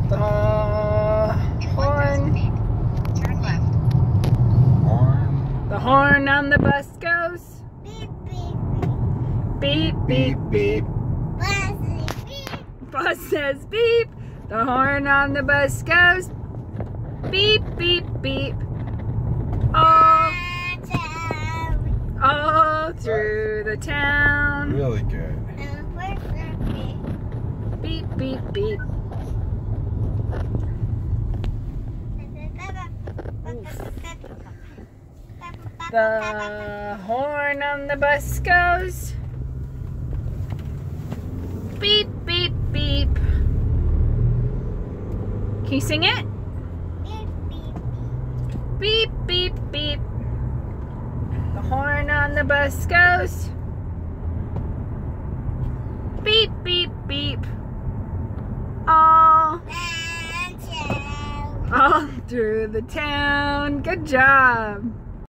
The horn. Turn left. Horn. The horn on the bus goes. Beep, beep, Beep, beep, beep. beep. Bus says beep. The horn on the bus goes. Beep, beep, beep. All through the town. Really good. Beep, beep, beep. The horn on the bus goes. Beep, beep, beep. Can you sing it? Beep, beep, beep. The horn on the bus goes. Beep, beep, beep. All through the town. Good job.